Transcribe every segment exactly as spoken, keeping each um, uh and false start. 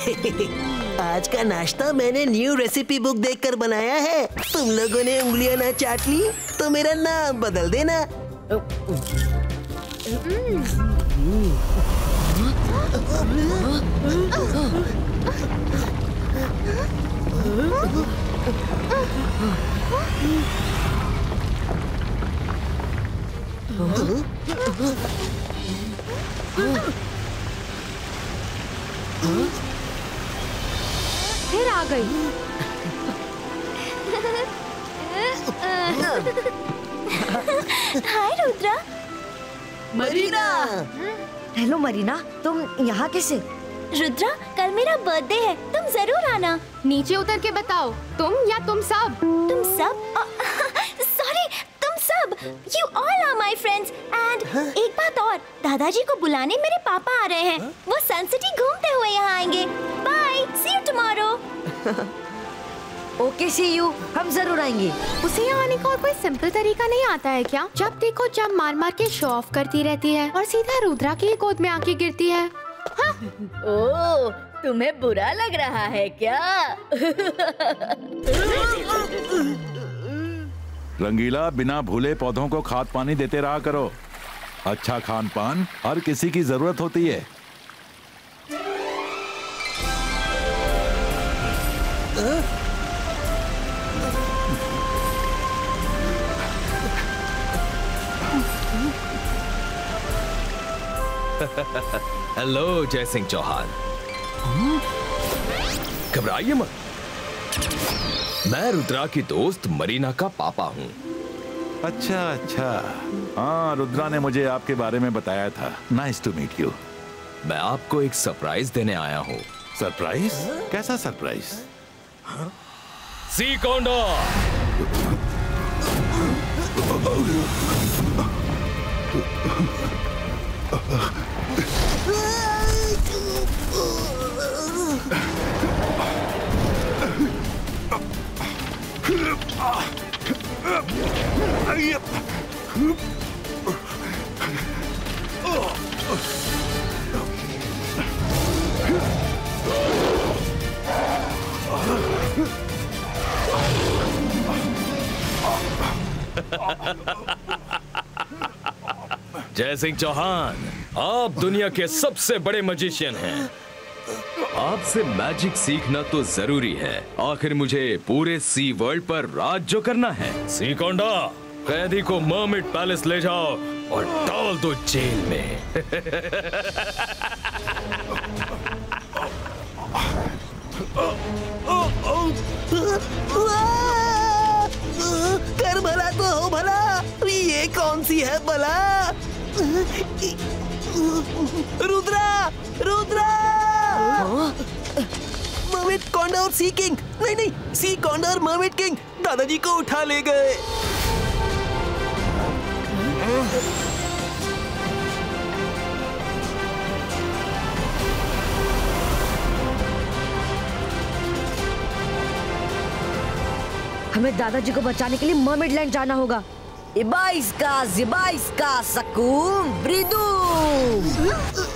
आज का नाश्ता मैंने न्यू रेसिपी बुक देखकर बनाया है। तुम लोगों ने उंगलियां ना चाट ली तो मेरा नाम बदल देना। फिर आ गई। Hi Rudra. Marina. Hello Marina, तुम यहाँ कैसे? रुद्रा, कल मेरा बर्थडे है, तुम जरूर आना। नीचे उतर के बताओ, तुम या तुम सब? तुम सब? सॉरी, तुम सब। You all are my friends. And एक बात और, दादाजी को बुलाने मेरे पापा आ रहे हैं। वो सन सिटी घूमते हुए यहाँ आएंगे। Bye, see you tomorrow. Okay, see you, हम जरूर आएंगे। उसे यहाँ आने का और कोई सिंपल तरीका नहीं आता है क्या? जब देखो जब मार मार के शो ऑफ करती रहती है और सीधा रुद्रा की गोद में आके गिरती है। हाँ? ओह, तुम्हें बुरा लग रहा है क्या? रंगीला, बिना भूले पौधों को खाद पानी देते रहा करो। अच्छा खान पान हर किसी की जरूरत होती है। हेलो जय सिंह चौहान। घबराइए मत, मैं रुद्रा की दोस्त मरीना का पापा हूँ। अच्छा अच्छा, हाँ, रुद्रा ने मुझे आपके बारे में बताया था। Nice to meet you. मैं आपको एक सरप्राइज देने आया हूँ। सरप्राइज? कैसा सरप्राइज? सी कॉन्डोर। जय सिंह चौहान, आप दुनिया के सबसे बड़े मैजिशियन हैं। आपसे मैजिक सीखना तो जरूरी है। आखिर मुझे पूरे सी वर्ल्ड पर राज जो करना है। सी कोंडा, कैदी को मर्मेड पैलेस ले जाओ और डाल दो जेल में। कर भला तो हो भला, ये कौन सी है भला? रुद्रा, रुद्रा! मर्मेड कॉन्डा और सी किंग, नहीं नहीं, सी कॉन्डा और मर्मेड किंग दादाजी को उठा ले गए। हमें दादाजी को बचाने के लिए मर्मेड लैंड जाना होगा। इबाइस्का, जिबाइस्का, सकूम, ब्रिदूम।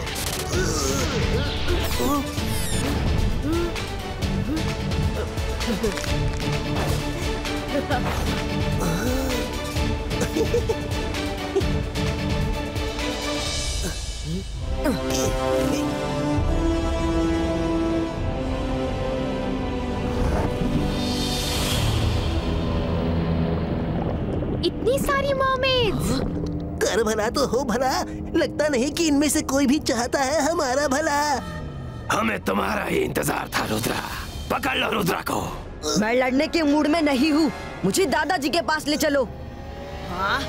इतनी सारी मर्मेड्स। कर भला तो हो भला, लगता नहीं कि इनमें से कोई भी चाहता है हमारा भला। हमें तुम्हारा ही इंतजार था रुद्रा। पकड़ लो रुद्रा को। मैं लड़ने के मूड में नहीं हूँ, मुझे दादाजी के पास ले चलो। हाँ?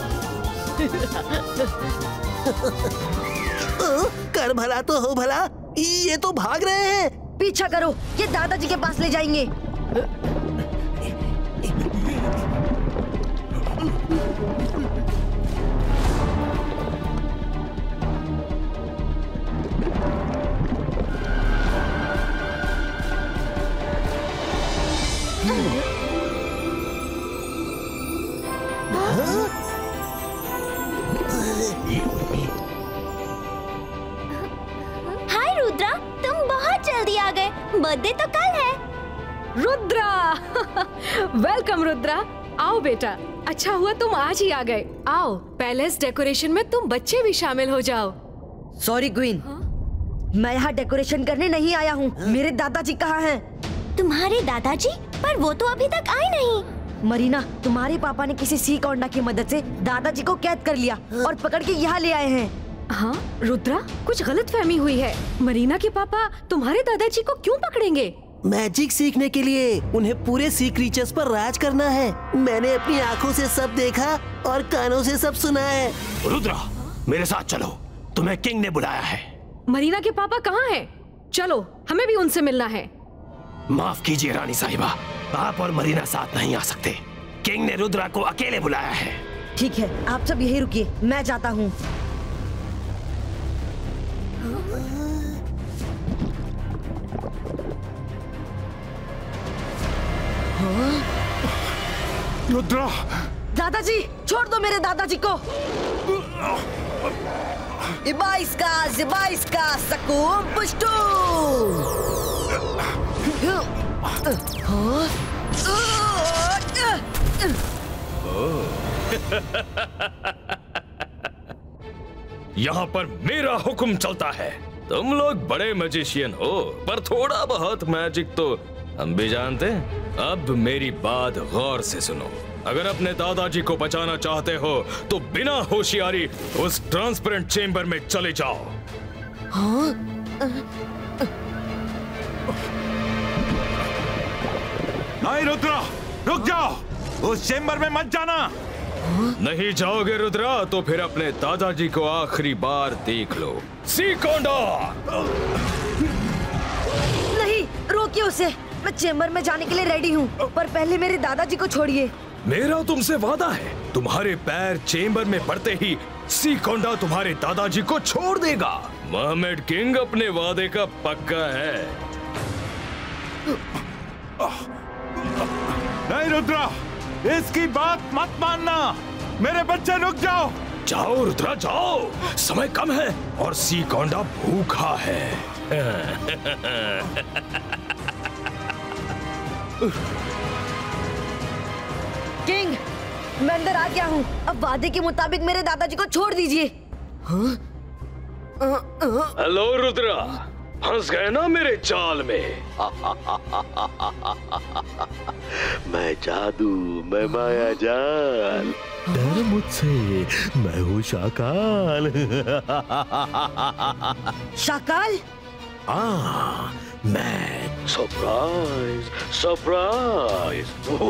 कर भला तो हो भला, ये तो भाग रहे हैं। पीछा करो, ये दादाजी के पास ले जाएंगे। हाय रुद्रा, तुम बहुत जल्दी आ गए। बर्थडे तो कल है। रुद्रा वेलकम रुद्रा, आओ बेटा। अच्छा हुआ तुम आज ही आ गए। आओ, पैलेस डेकोरेशन में तुम बच्चे भी शामिल हो जाओ। सॉरी क्वीन, मैं यहाँ डेकोरेशन करने नहीं आया हूँ। मेरे दादाजी कहाँ हैं? तुम्हारे दादाजी? पर वो तो अभी तक आए नहीं। मरीना, तुम्हारे पापा ने किसी सी कोंडा की मदद से दादाजी को कैद कर लिया और पकड़ के यहाँ ले आए हैं। हाँ रुद्रा, कुछ गलतफहमी हुई है। मरीना के पापा तुम्हारे दादाजी को क्यों पकड़ेंगे? मैजिक सीखने के लिए उन्हें पूरे सी क्रीचर्स पर राज करना है। मैंने अपनी आंखों से सब देखा और कानों से सब सुना है। रुद्रा, मेरे साथ चलो, तुम्हें किंग ने बुलाया है। मरीना के पापा कहाँ हैं? चलो, हमें भी उनसे मिलना है। माफ कीजिए रानी साहिबा, आप और मरीना साथ नहीं आ सकते। किंग ने रुद्रा को अकेले बुलाया है। ठीक है, आप सब यही रुकिए, मैं जाता हूँ। रुद्रा! दादाजी, छोड़ दो मेरे दादाजी को। इबाइस्का, जिबाइस्का, सकूम पुष्टू। यहाँ पर मेरा हुक्म चलता है। तुम लोग बड़े मैजिशियन हो, पर थोड़ा बहुत मैजिक तो हम भी जानते हैं। अब मेरी बात गौर से सुनो। अगर अपने दादाजी को बचाना चाहते हो तो बिना होशियारी उस ट्रांसपेरेंट चेंबर में चले जाओ। हाँ? नहीं रुद्रा, रुक जाओ, उस चेंबर में मत जाना। नहीं जाओगे रुद्रा तो फिर अपने दादाजी को आखिरी बार देख लो। सी कॉन्डोर! नहीं, रोकिए उसे। मैं चेंबर में जाने के लिए रेडी हूँ, पर पहले मेरे दादाजी को छोड़िए। मेरा तुमसे वादा है, तुम्हारे पैर चेंबर में पड़ते ही सी कॉन्डा तुम्हारे दादाजी को छोड़ देगा। मोहम्मद किंग अपने वादे का पक्का है। नहीं रुद्रा, इसकी बात मत मानना। मेरे बच्चे रुक जाओ। जाओ रुद्रा जाओ, समय कम है और सी कॉन्डा भूखा है। किंग, मैं अंदर आ गया हूँ। अब वादे के मुताबिक मेरे दादाजी को छोड़ दीजिए। हेलो रुद्रा, फंस गए ना मेरे जाल में। मैं जादू, मैं माया जाल। डर मुझसे, मैं हूँ शाकाल। शाकाल? हाँ, मैं सरप्राइज, सरप्राइज।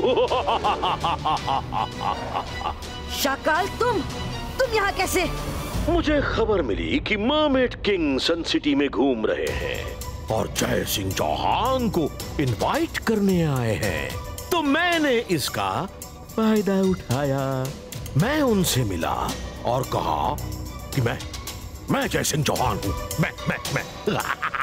शाकाल, तुम तुम यहाँ कैसे? मुझे खबर मिली कि मर्मेड किंग सन सिटी में घूम रहे हैं और जय सिंह चौहान को इनवाइट करने आए हैं, तो मैंने इसका फायदा उठाया। मैं उनसे मिला और कहा कि मैं मैं जय सिंह चौहान हूँ। मैं मैं मैं